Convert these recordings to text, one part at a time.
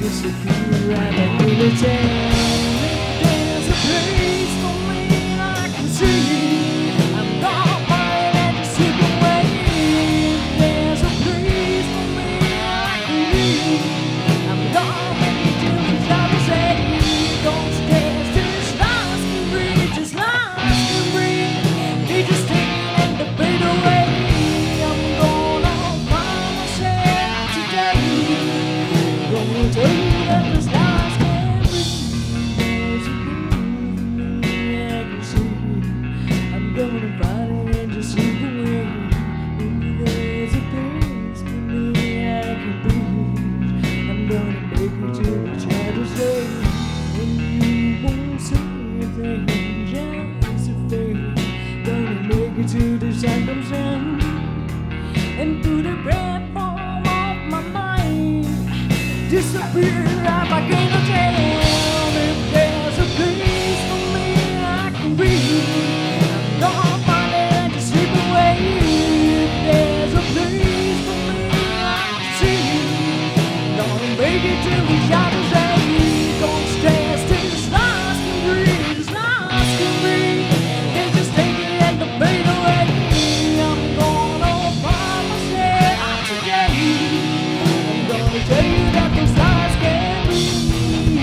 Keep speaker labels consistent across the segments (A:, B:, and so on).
A: disappear right back in the town. There's a place for me I can see. I'm not mine and just slip away. There's a place for me I can leave. I'm not ready to without a say. Don't stare, just lost can breathe, just lost can breathe. They just take and the fade away. I'm gonna find myself today. Gonna tell you that the stars can breathe. There's a movie I can see. I'm gonna find it and just slip away. There's a place for me I can breathe. I'm gonna make it to the shadows day. And you won't say a thing, just a thing. Gonna make it to the circumstance. And through the platform of my mind, disappear right back in the town. If there's a place for me I can breathe, I'm gonna find it and just slip away. If there's a place for me I can see, gonna make it to the shadows day. Don't stress, just lost can breathe, just lost can breathe. They just take it and the fade away. I'm gonna find myself today. I'm gonna tell you that the stars can breathe.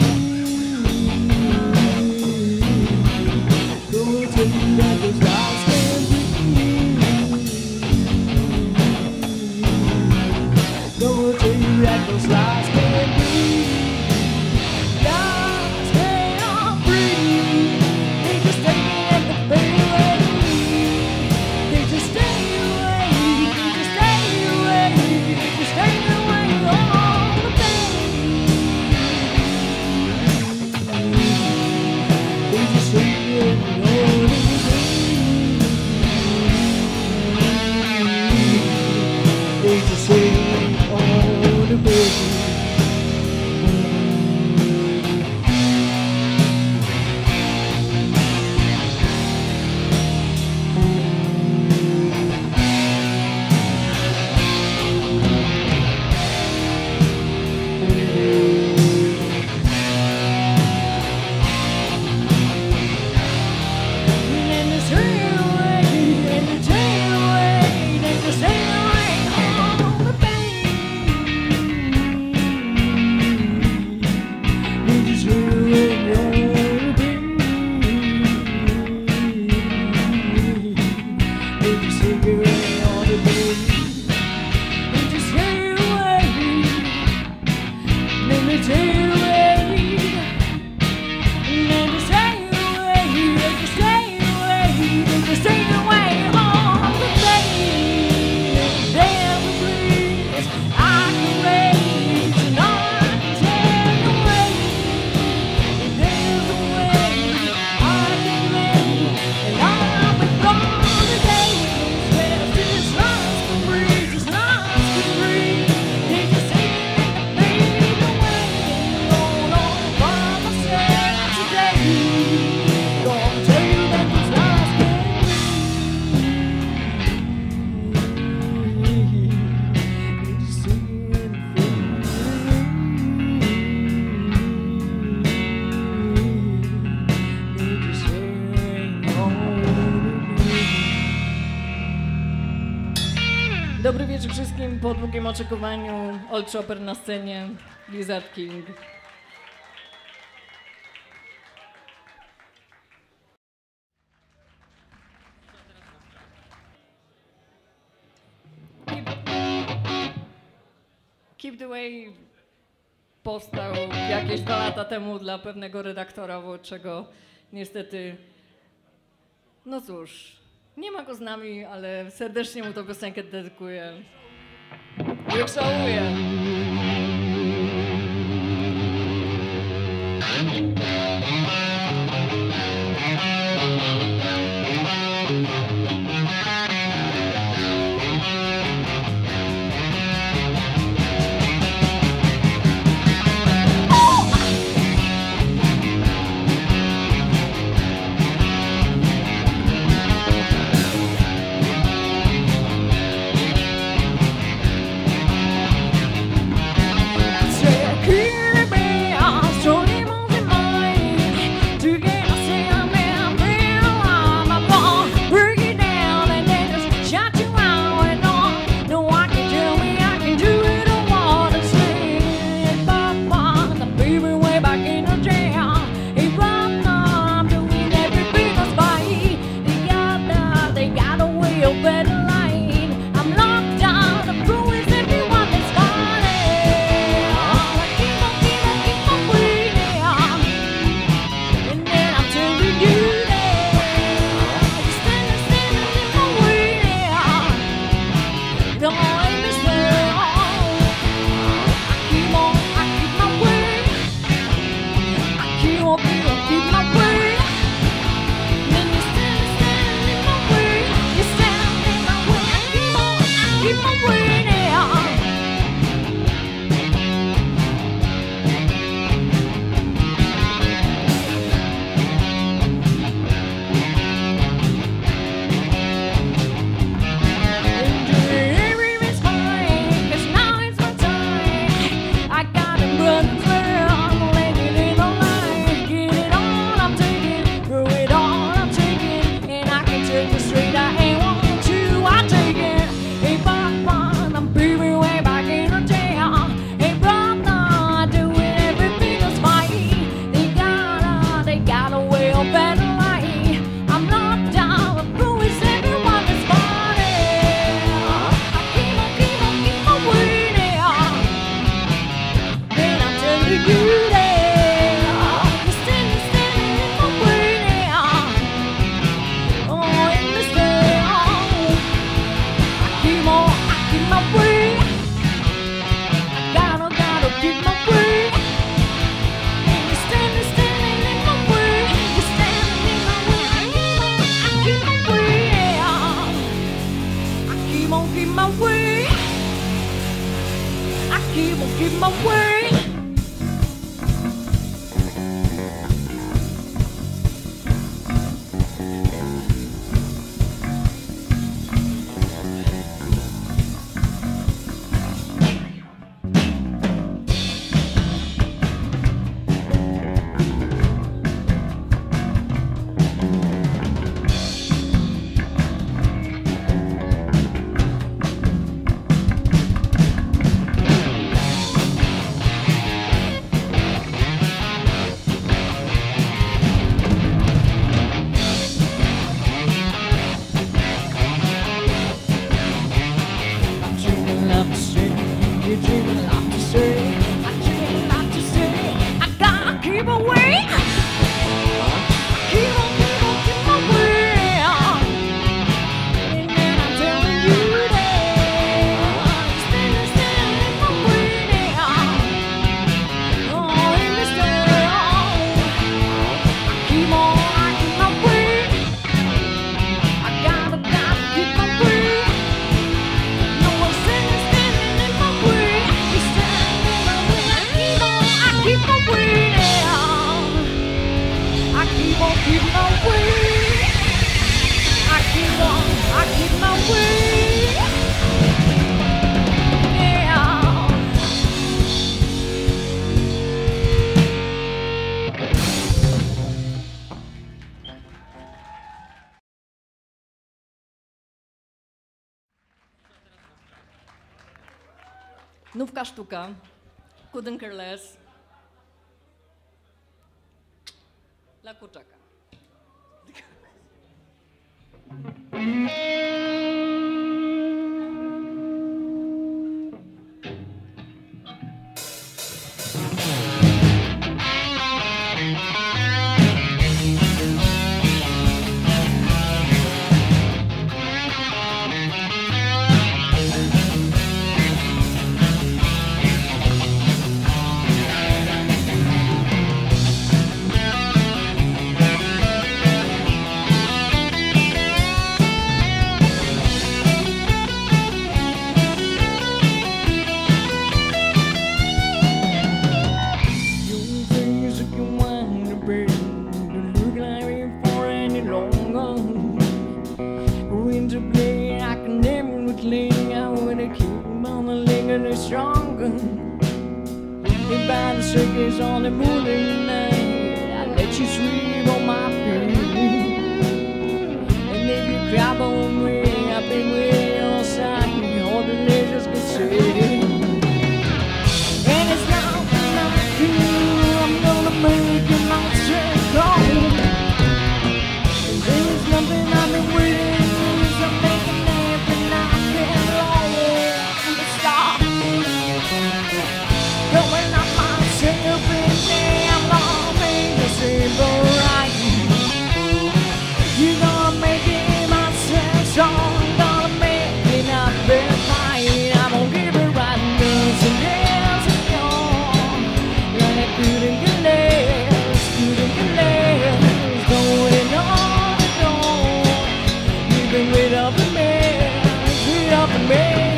A: Gonna tell you that the stars can breathe. Gonna tell you that the stars can breathe. Stars can't breathe. They just take it and the fade away. They just stay away. They just stay away. They just stay away all the time. They just stay away all the time. They just stay away all the time. And they stay away, and they stay away, they just stay away all the time. They just stay away all the time. They just stay away all the time. They just stay away, and they stay away. And they just stay away, they just stay away, they just stay away all the time. There's a place I can reach, and all I can take away. There's a way I can make, and I'll be gone today. There's this lost can breathe, this lost can breathe. They just take it and fade away. Gonna find myself today. Gonna tell you that this lost can breathe. They just take it and fade away. They just say all the time. Dobry wieczór wszystkim po długim oczekiwaniu. Old Chopper na scenie, Lizard King. Keep the Way powstał jakieś 2 lata temu dla pewnego redaktora wyborczego. Niestety, no cóż, nie ma go z nami, ale serdecznie mu tę piosenkę dedykuję. Niech żałuje. keep my way. Nówka sztuka, Couldn't Care Less dla kurczaka. Stronger. If by the circus on the moonlit night, I let you sleep on my pillow. And if you grab on me, I've been waiting on side, all the ladies can say. And it's not like you, I'm gonna make you my strength. There's nothing I've been waiting for, so make it happen, I can't hold it. Stop. Going up myself in there, I'm gonna make the simple right. You're gonna make it myself, so I'm gonna make it up and fine. I'm gonna give it right now, so there's a yawn. Like I couldn't get less, going on and on. You've been way up in me, way up in me.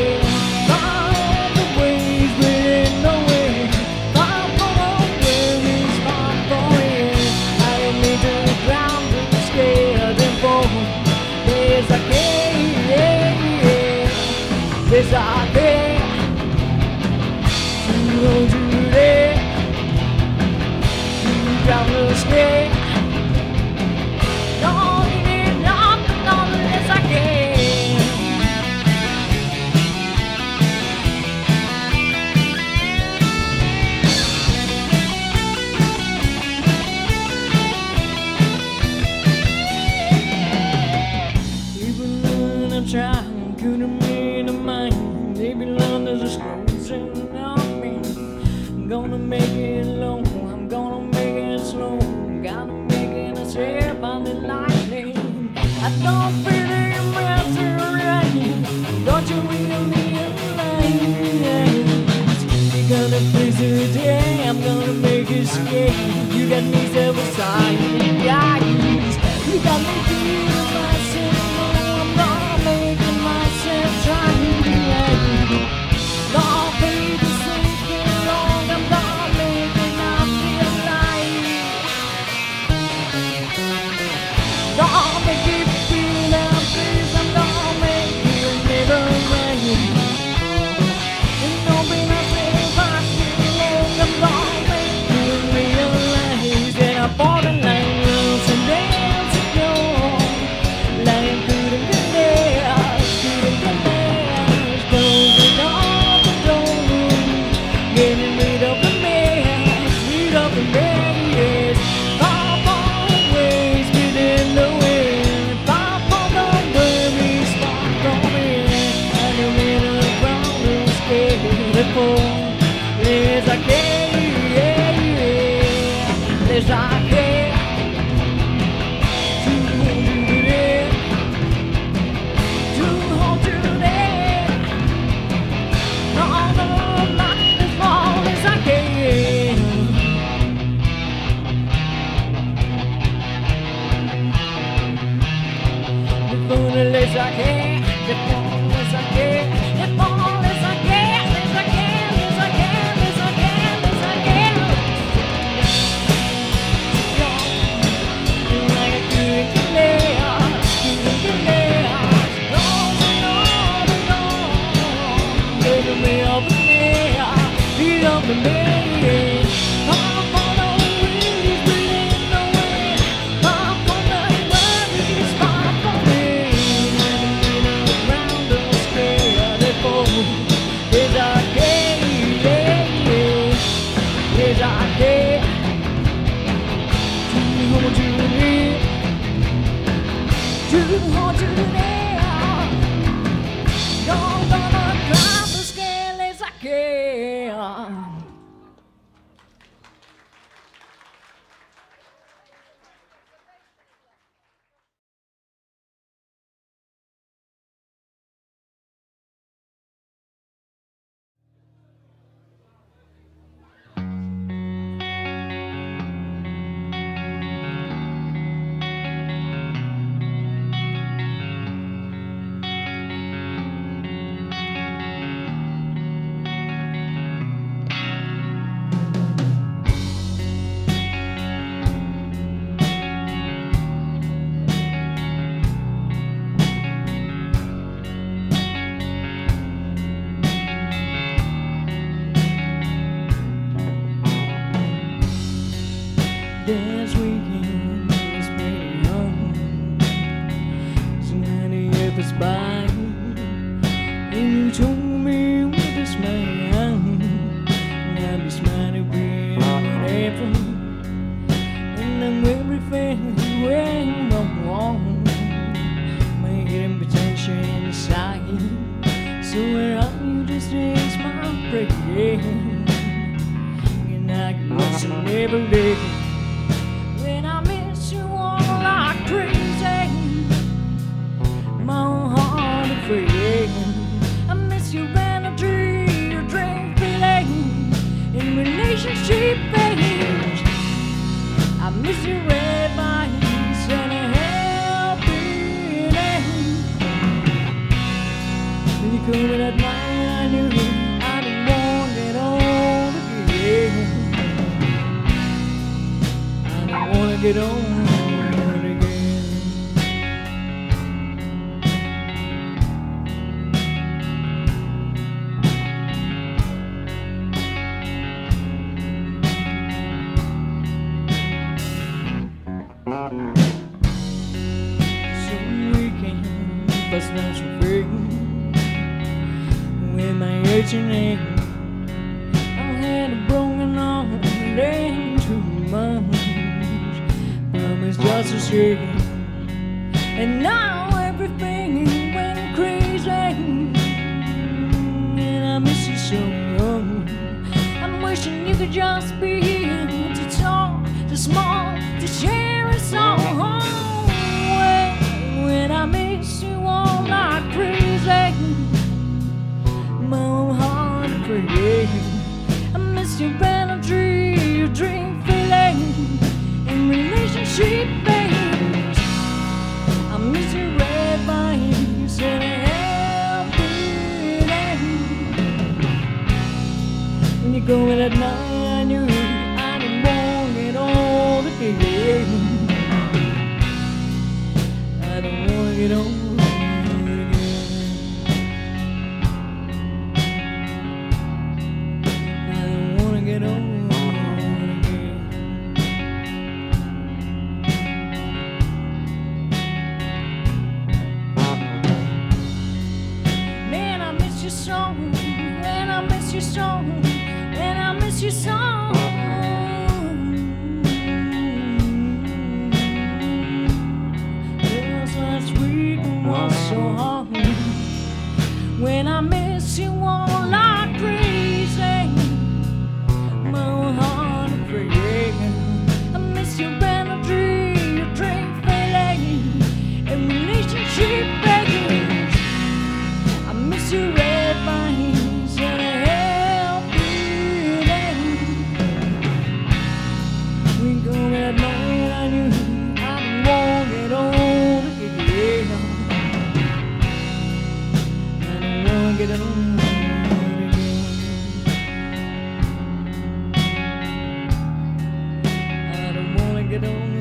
A: Yes, I can to hold you there, to drown the sky. Don't need it, nothing unless I can. Even when I'm trying, couldn't mean a mind. Baby, love is just closing on me. I'm gonna make it low, I'm gonna make it slow. Gotta make it a step on the lightning. I don't feel it matter right. Don't you realize you're gonna face the day, I'm gonna make it scary. You got me step aside, guys. You got me feeling myself. I'm gonna make it myself try. No, baby. getting rid of the mess, rid of the mess. Pop on the waves, get in the wind. Pop on the worries, pop on it. And the middle of the ground is scared to fall. Yes, I can, yeah, yeah. Yes, I can. To hold you there, to hold you there. All the night as long as I can. As long as I can, as long as I can, as long as I can, as I can, as I can, as I can, as I can. Like a good layer, good layer. On and on and on. Baby, me up in there, beat up the man. Pop on the wheels, breathe in the wind. Pop on the worries, pop on it. And the ground don't scare the fall. Yes, I can, yeah, yeah. Yes, I can. To hold you near, to hold you near. You're gonna climb the scale as I can. This weekend is pretty young. So many years by, and you told me with a smile, and I'll be smiling with whatever, and then everything went wrong. My invitation inside, so where are you? Just is my prayer, and I can listen every day. When I miss you all like crazy, my heart is free. I miss your energy, your dream feeling in relationship phase. I miss your advice and a helping hand. When you called me that night, I knew I didn't want it all again. Wanna get on again. So we can bust down some free with my H&M. I had a broken arm, it ain't too much. It's just a shame, and now everything went crazy, and I miss you so. I'm wishing you could just be here to talk, to smile, to share a song. When I miss you all like crazy, my heart is free. I miss your energy, your dream feeling in relationship phase. I miss your advice and helping hand. When you go in at night, I knew I didn't want it all again. I don't want it all again. I don't want to get on. you so, and I miss you so, and you so. Cause last week was so hard. When I miss you all like crazy, my heart is breaking. I miss your energy, your drink feeling, and relationship baggage. I miss your red vines and a healthy day. We go at night, I knew I don't want it on again. I don't want to get on again. I don't want to get on again.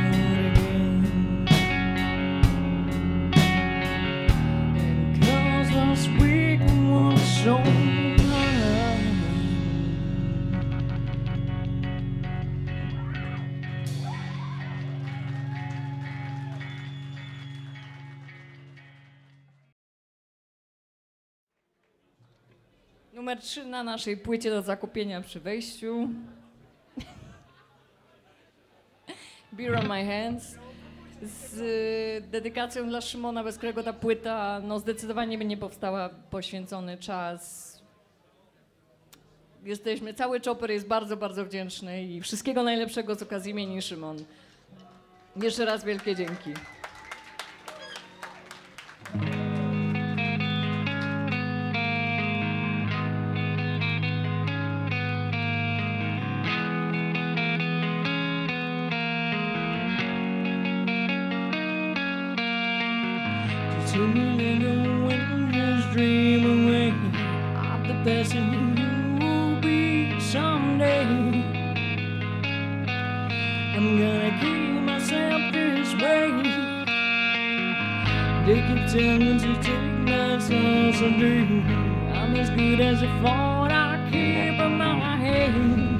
A: And cause last week was so hard. Numer 3 na naszej płycie do zakupienia przy wejściu. Beer on my hands. Z dedykacją dla Szymona, bez którego ta płyta no zdecydowanie by nie powstała. Poświęcony czas. Cały Chopper jest bardzo, bardzo wdzięczny i wszystkiego najlepszego z okazji imieni Szymon. Jeszcze raz wielkie dzięki. So linger when you dream away of the person you will be someday. I'm gonna keep myself this way. They keep telling me to take myself so deep. I'm as good as a thought I keep in my head.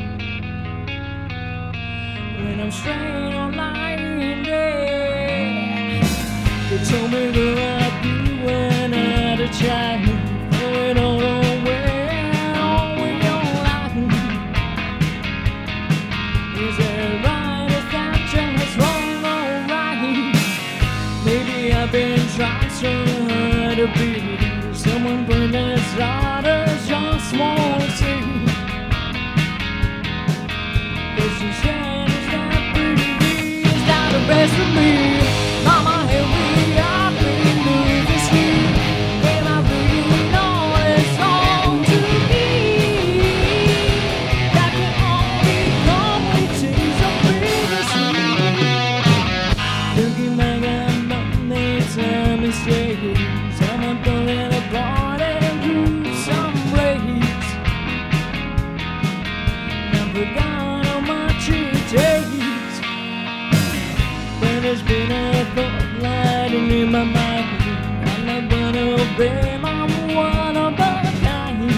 A: When I'm straight on lying dead, they told me that I'd be when I had a child. Throw it all away, all with your life. Is that right? Is that just wrong or right? Maybe I've been trying so hard to be someone but that's not as just wanna see. Cause she said, is that pretty? Is that the best of me? Mama, here we are, believe this here. Am I really all it's on to be? That can only come with tears of bittersweet. Looking back, I made some mistakes. I'm pulling apart and through some breaks. I forgot how much it takes. But there's been a thought lighting in my mind. I'm not gonna obey, I'm one of a kind.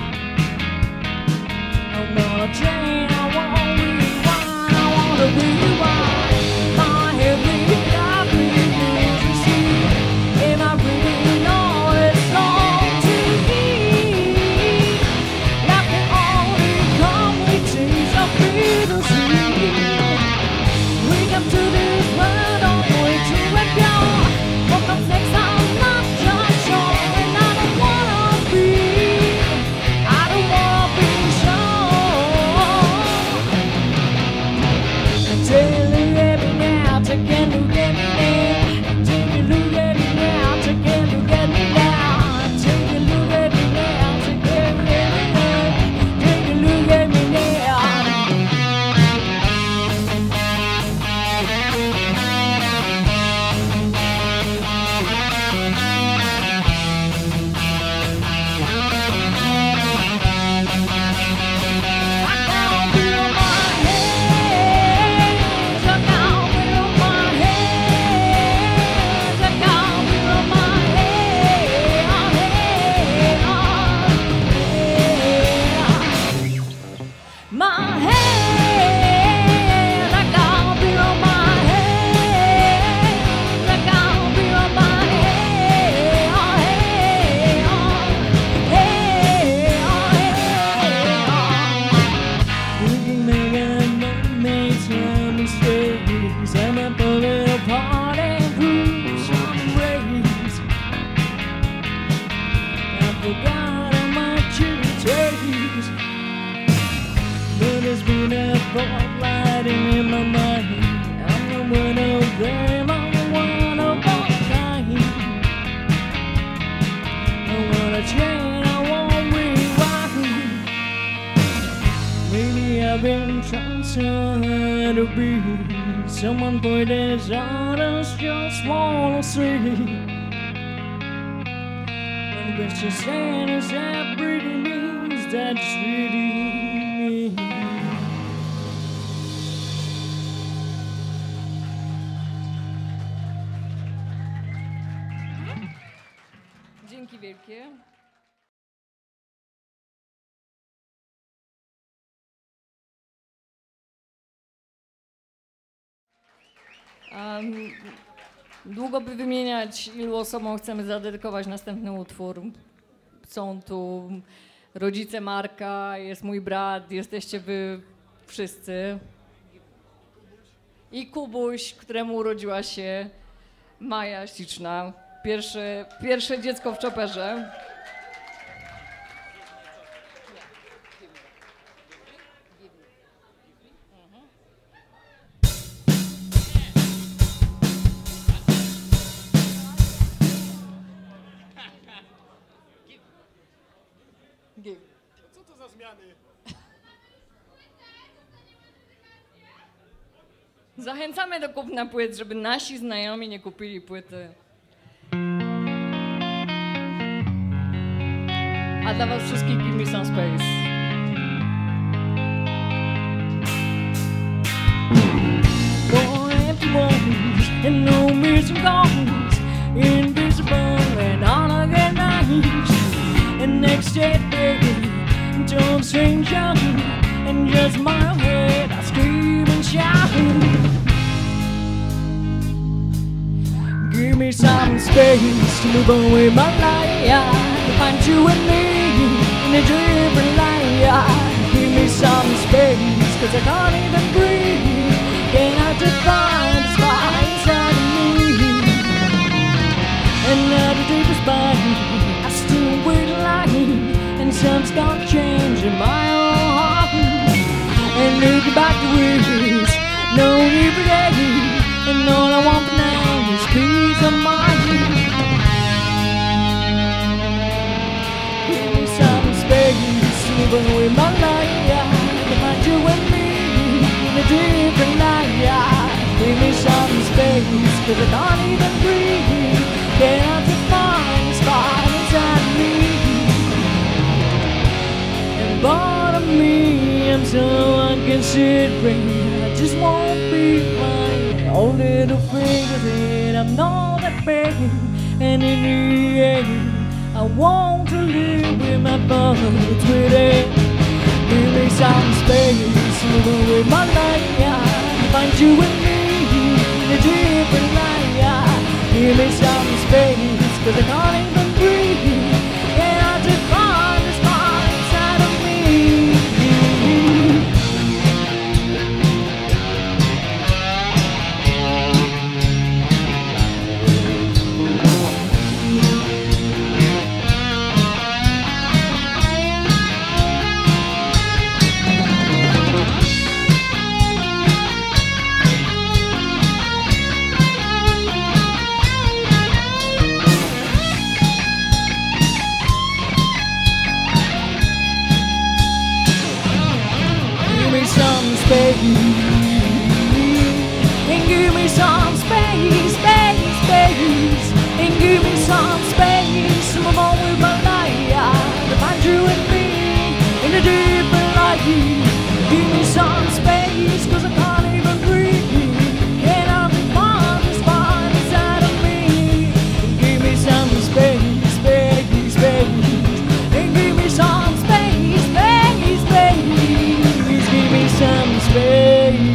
A: I'm gonna train, I won't rewind, I wanna rewind. My head really got me to see. Am I really all it's on to be? Life can only come with tears of bittersweet. We come to this world on way to and pure. What comes next I'm not just sure. And I don't wanna be sure. There's been a thought lighting in my mind. I'm the one of them, I'm the one of all kind. I wanna change, I won't rewind. Maybe I've been trying so hard to be someone for this others just wanna see. But you're saying is that pretty means that's really me. Dzięki wielkie. Długo by wymieniać, ilu osobom chcemy zadedykować następny utwór. Są tu rodzice Marka, jest mój brat, jesteście wy wszyscy. I Kubuś, któremu urodziła się Maja Śliczna. Pierwsze dziecko w czoperze.
B: Co to za zmiany?
A: Zachęcamy do kupna płyt, żeby nasi znajomi nie kupili płyty. A dla was wszystkich give me some space. For empty ones and no missing goals, invisible and all again nights. And next day, don't change out, and just my head, I scream and shout. Give me some space to move on with my life, to find you and me in a different light. Give me some space, 'cause I can't even breathe. Cannot define the spot inside of me. And now the deepest body, I still wait line. And some's gonna change in my own heart. And looking back the ways, no need for that. And all I want for now is peace of mind. Give me some space, even with my life, to find you and me in a different light. Give me some space, 'cause I can't even breathe. Can't define the spot inside me. Part of me, I'm so unconsidering. I just won't be mine. All little figures that I'm not that big. And in the end, I want to live with my thoughts with it. Give me some space, moving with my life. Find you and me in a different light. Give me some space, 'cause I can't even breathe. Yeah, I define this part inside of me. And give me some space, space, space. And give me some space, move on with my life. To find you and me in a different light. Give me some space, 'cause I can't even breathe. And I'll be fine, this fine inside of me. And give me some space, space, space. And give me some space, space, space. Give me some space.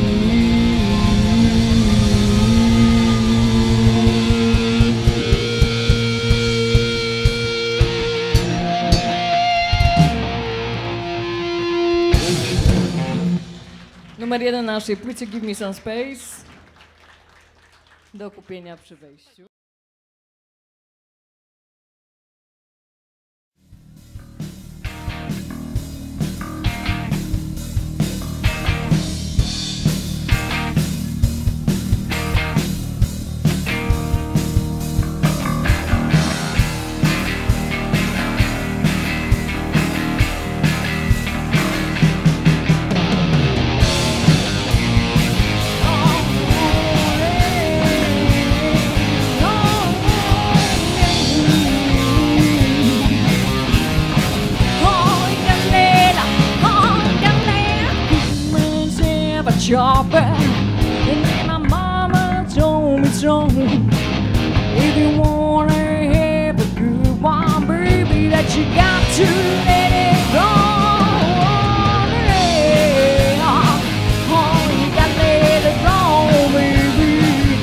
A: Numer 1 na naszej płycie Give Me Some Space. Do kupienia przy wejściu. chopper. And then my mama told me so. If you wanna have a good one, baby, that you got to let it go. Yeah. Oh, you gotta let it go, baby.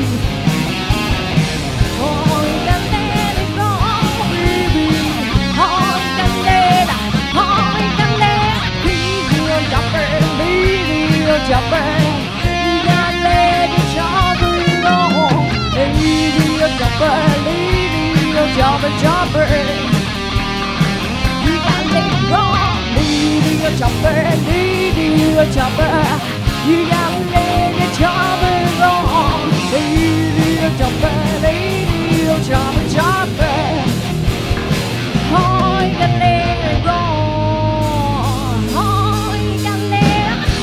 A: Oh, you gotta let it go, baby. Oh, you gotta let it. Oh, you gotta let it. Please, you're a chopper, baby, you're a chopper. You gotta let your chopper go. Baby, you're a chopper, lady, you're a chopper, chopper. You gotta let it go. Lady, you're a chopper, lady, you're a chopper. You gotta let your chopper go. Lady, you're a chopper, lady, you're a chopper, chopper. Oh, you gotta let it go. Oh, you gotta let it go.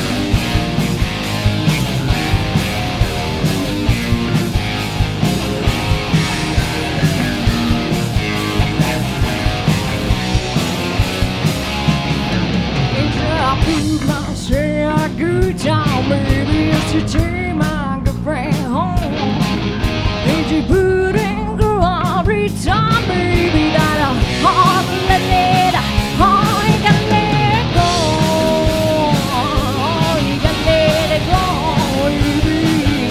A: I put myself a good time, baby, it's to take my girlfriend home. Did you put in girl every time, baby, that I hardly let it, oh, you gotta let it go. Oh, you gotta let it go, baby.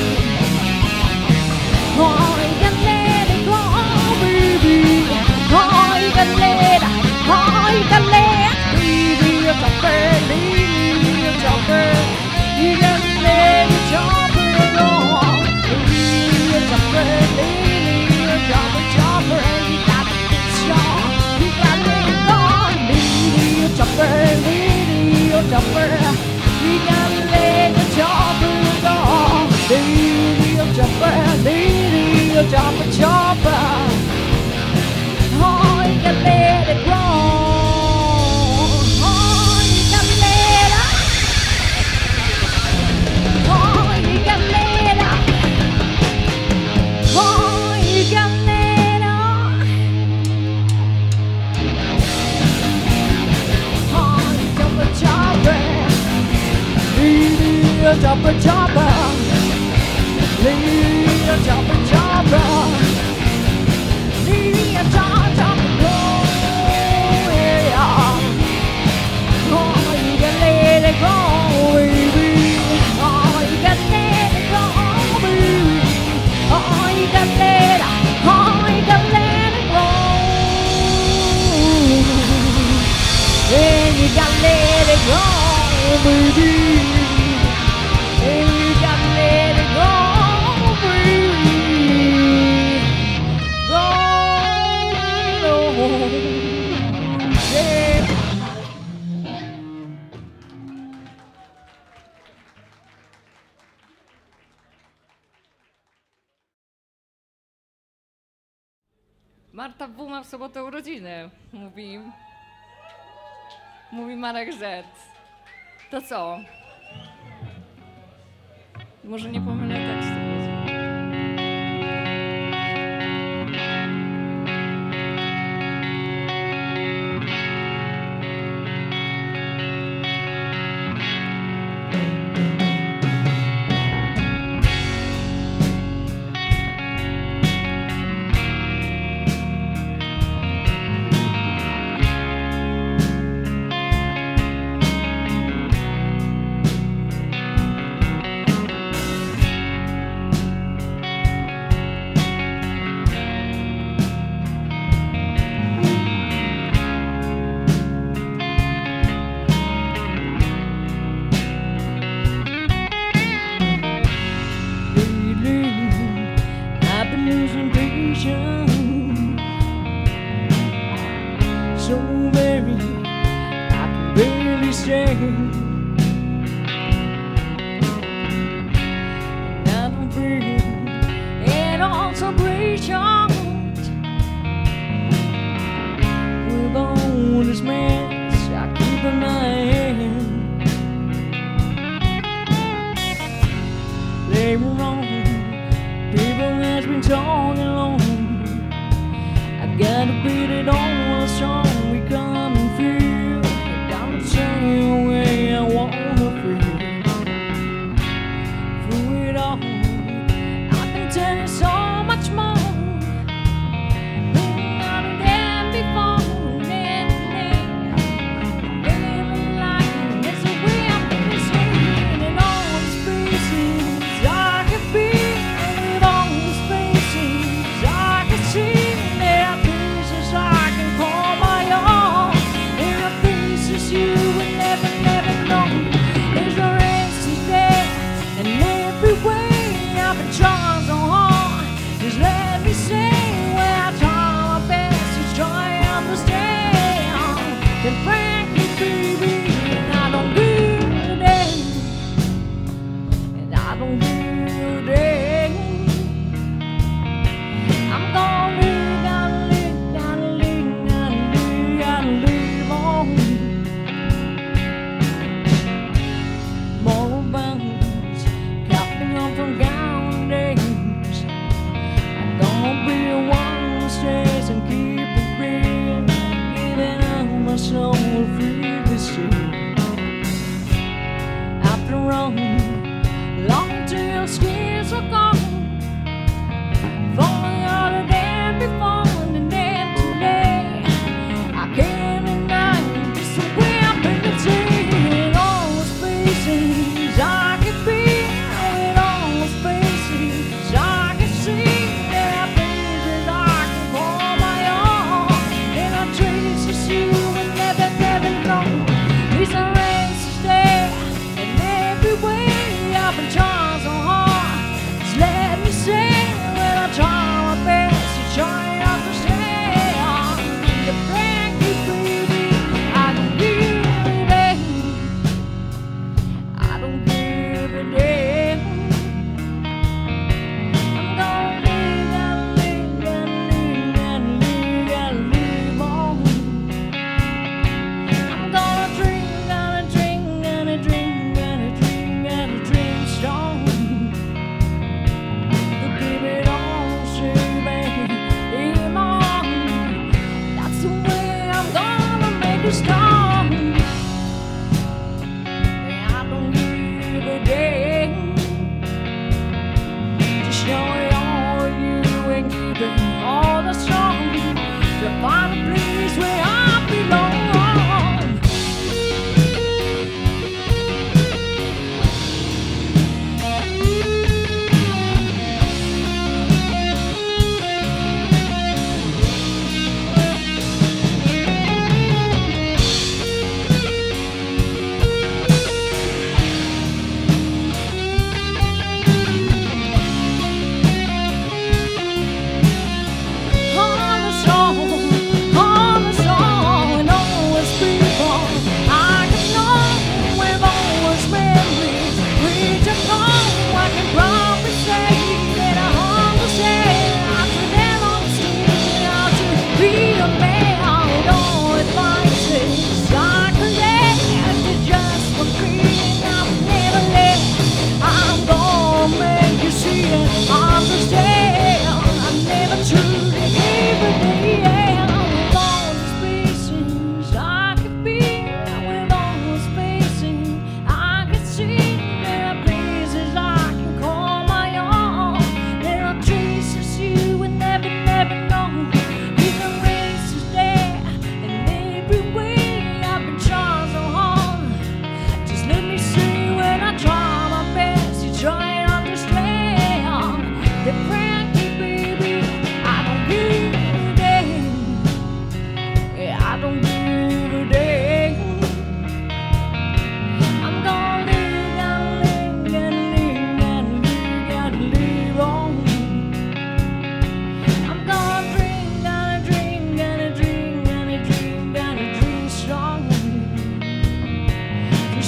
A: Oh, you gotta let it go, baby. Oh, you gotta let it, oh, you gotta let it. Baby, you're a chopper, lady, you're a chopper. You gotta let your chopper go. Baby, you're a chopper, lady, you're a chopper, chopper. You gotta get strong, you gotta let it go. Lady, you're a chopper, lady, you're a chopper. You gotta let your chopper go. Baby, you're a chopper, lady, you're a chopper, chopper. Oh, you gotta let it go. Chopper, chopper, leave a chopper, chopper, leave a chopper, chopper, go, yeah. Oh, you gotta let it go, baby. Oh, you gotta let it go, baby. Oh, you gotta let it, oh, you gotta let it go. Yeah, you gotta let it go, baby. You gotta let it go, baby. Go, yeah. Marta W. ma w sobotę urodziny, mówi Marek Z. To co? Może nie pomylę tekstu. So very, I can barely stand. And I don't feel it also patient with all this mess I keep in my hand. They were wrong, people has been talking long. I gotta beat it on a song we come and feel. I'm the same way I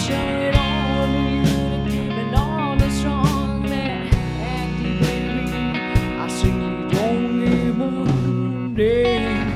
A: show it all to you to keep it all as strong. That active baby, I see you don't give a damn.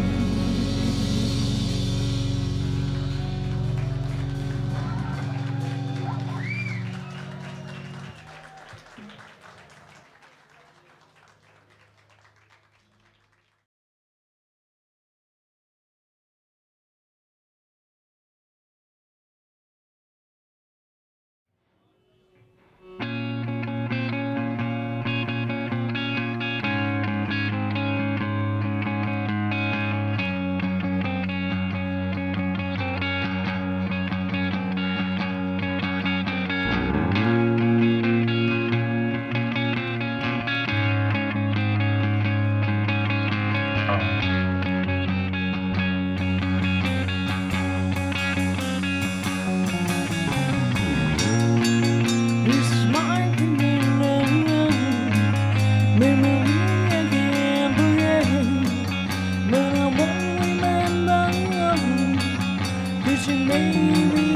A: This is my commitment. Memory I can't forget, but I won't remember. 'Cause you made me,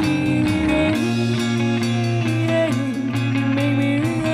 A: you made me.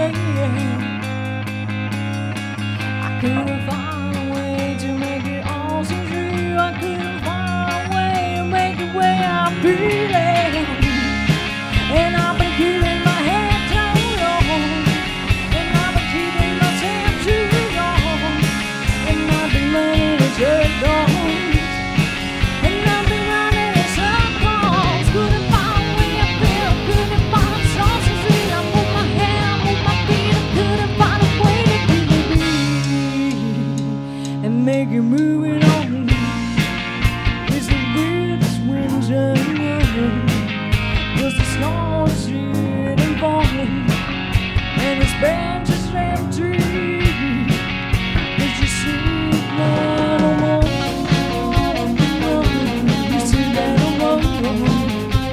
A: I couldn't find a way to make it all so true. I couldn't find a way to make it where I feel it. And I've been keeping my head down low, and I've been keeping myself too long, and I've been letting it take on, and I've been running in circles. Couldn't find a way I feel, couldn't find a source to see. I move my head, I move my feet, I couldn't find a way to keep it beat and make it moving on. It's the weirdest winter. 'Cause the snow is sitting falling, and this bench is empty. 'Cause you see that I'm alone. You see that I'm alone.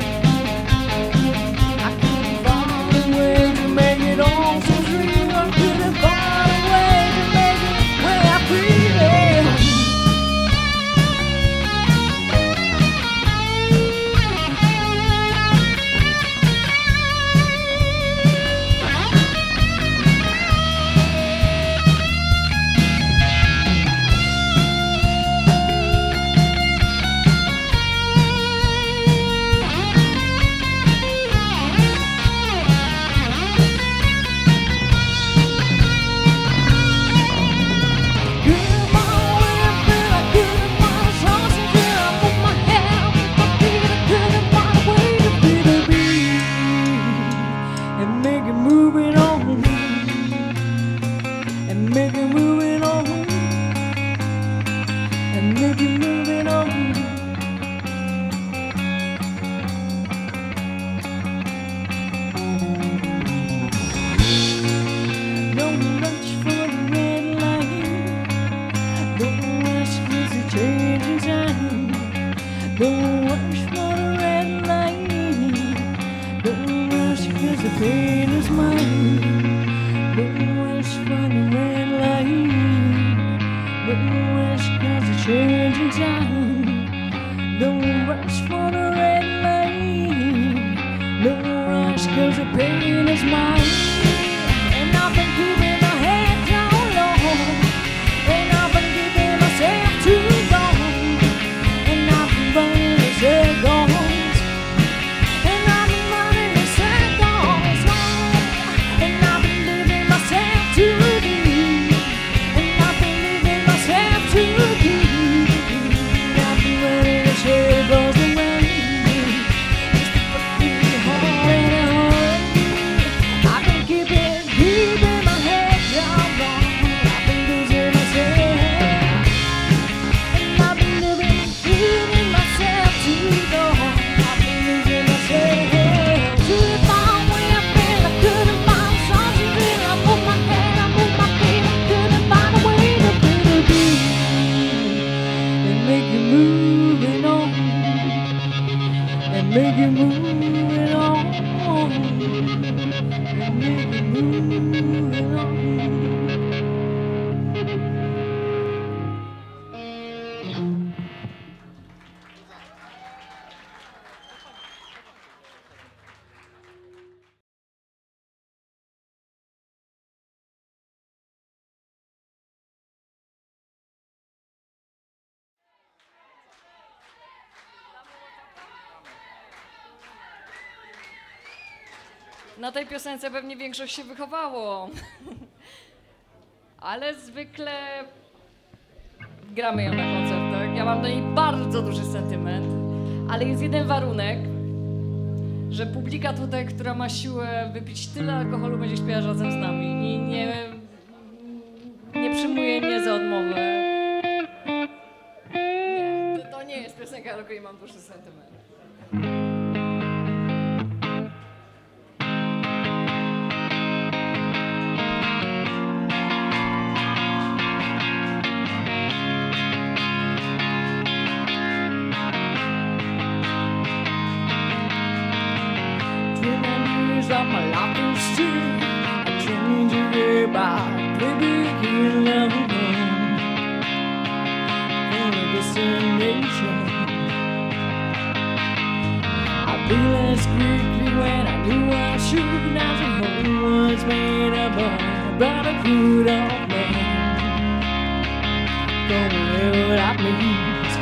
A: I couldn't find a way to make it all so real. I couldn't find a way to make it where I feel it. Don't rush for the red light. Don't rush 'cause the pain is mine. Don't rush for the red light. Don't rush 'cause the changing time. Don't rush for the red light. Don't rush 'cause the pain is mine. And I've been keeping my head down low, and I've been keeping myself too long, and I've been running in circles, and I've been running in circles, and I've been living myself too deep, and I've been living myself too deep, and I've been running in circles around me, just to put me hard and hard. I've been keeping my head down low. I've been losing myself, and I've been living myself too long. I've been losing myself to the bone where I feel I couldn't find something real. I move my head, I move my feet, I couldn't find a way to feel the beat and make it moving on, and make it moving on, and make it moving on. Na tej piosence pewnie większość się wychowało. Ale zwykle gramy ją na koncertach. Ja mam do niej bardzo duży sentyment, ale jest jeden warunek, że publika tutaj, która ma siłę wypić tyle alkoholu, będzie śpiewała razem z nami i nie przyjmuje mnie za odmowę. Nie, to nie jest piosenka, do której mam duży sentyment.
B: Of my life is still I change it by begin alone for a destination. I realized quickly when I knew I should. Now the whole world's made up of a brotherhood of man. For whatever that means.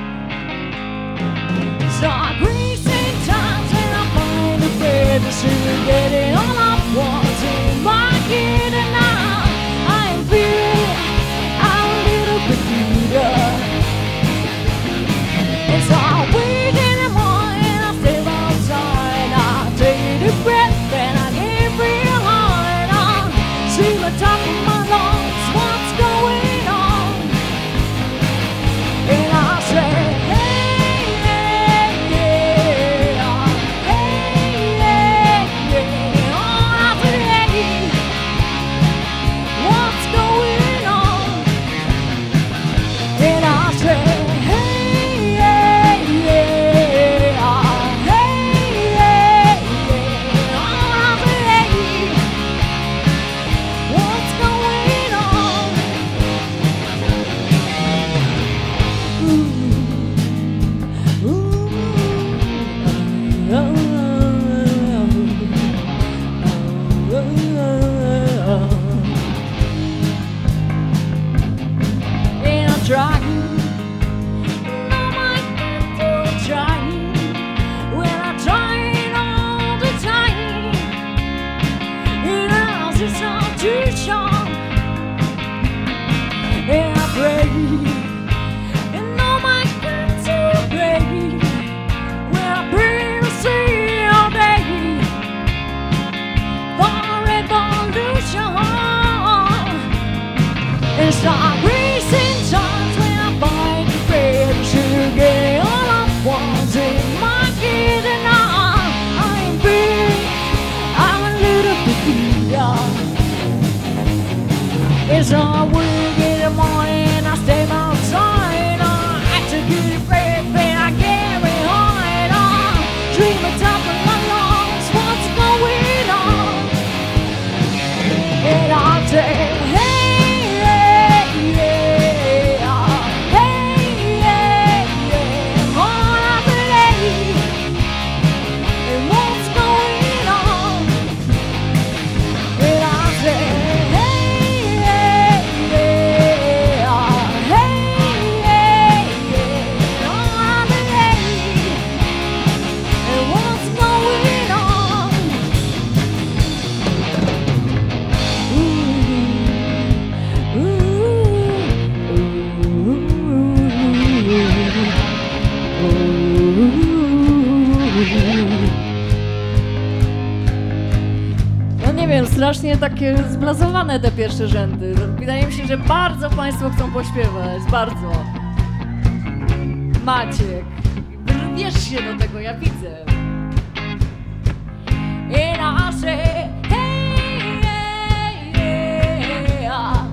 B: So I grace in times and I find a way to see getting all I want in my head, and I am feeling a little bit beater. It's all weird in the morning, I step outside, I take a deep breath and I get real hard. I see the top of my lungs, what's going on? And I say, it's all weird in the morning, I step outside, I have to get a breath and I carry on, I dream it up in my lungs, what's going on? And I say, hey, hey, yeah, hey, yeah, all of the day, and what's going on? And I say, strasznie takie zblazowane te pierwsze rzędy. Wydaje mi się, że bardzo Państwo chcą pośpiewać, bardzo. Maciek, wiesz się do tego, ja widzę. And I say, hey, yeah.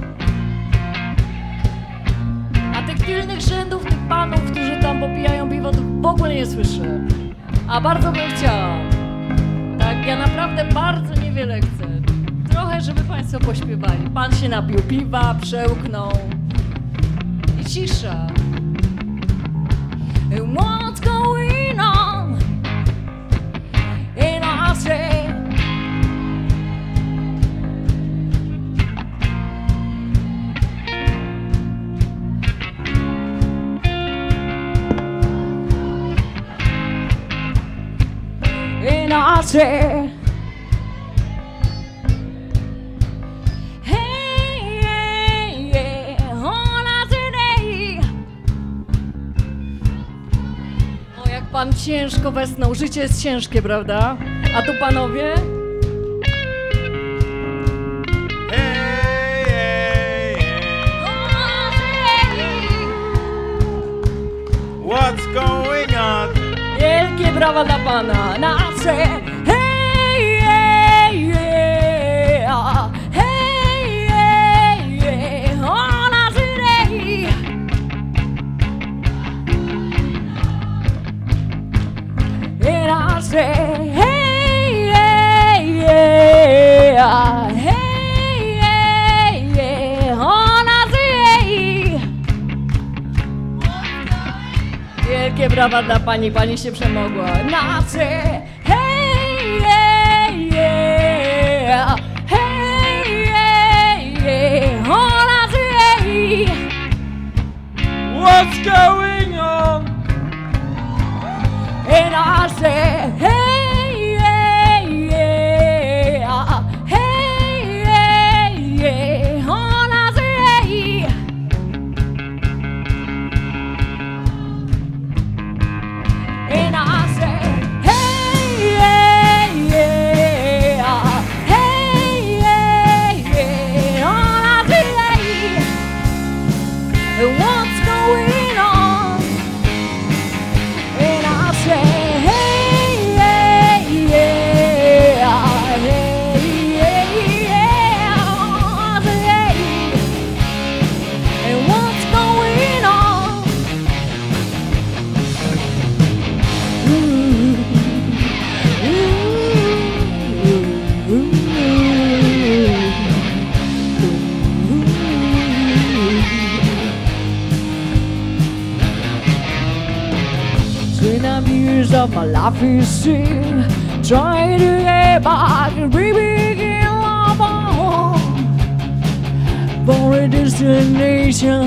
B: A tych tylnych rzędów, tych panów, którzy tam popijają piwo, to w ogóle nie słyszę. A bardzo bym chciała. Tak, ja naprawdę bardzo niewiele chcę. Trochę, żeby Państwo pośpiewali. Pan się napił piwa, przełknął. I cisza. And what's going on? And I say, and I say, Pan ciężko wesnął, życie jest ciężkie, prawda? A tu panowie?
A: Hey, hey, hey. What's going on?
B: Wielkie brawa dla pana. Nasze hej, hej, yeah. Hej, hej, yeah. O, nasze hej. I nasze hej, hej, yeah. Hej, hej, yeah. O, nasze hej. Wielkie brawa dla pani, pani się przemogła. Nasze hej, hej, yeah. Hej, hej, yeah. O, nasze hej.
A: What's going on?
B: And I say, hey, hey, yeah, hey, hey, yeah, and I say, hey. And I say, hey, hey, yeah, hey, hey, yeah, and I say, hey. What's going on? And I say, hey, hey, yeah, hey, hey, yeah, I say, hey, and what's going on? Years of my life is still trying to get back and begin love on for a destination.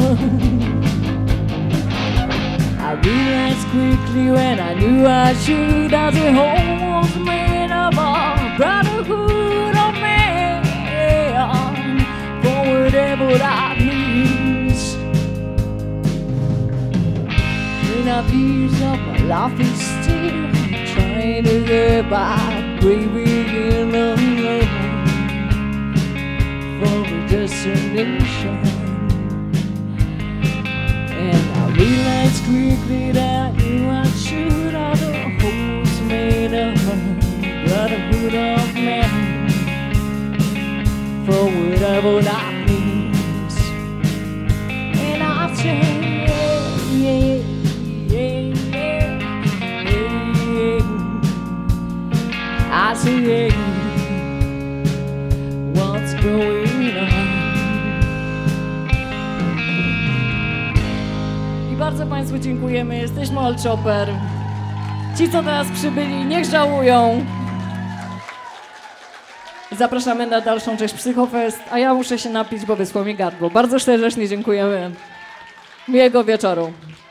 B: I realized quickly when I knew I should that the whole was made of a brotherhood of man for whatever that means. In a piece of my life is still trying to get back, breathing alone for a destination. And I realized quickly that you I should have the holes made of a brotherhood of men for whatever that means. And I say, yeah. I say, what's going on? I bardzo Państwu dziękujemy, jesteśmy All Chopper. Ci, co teraz przybyli, niech żałują. Zapraszamy na dalszą część Psychofest, a ja muszę się napić, bo wyschło mi gardło. Bardzo serdecznie dziękujemy. Miłego wieczoru.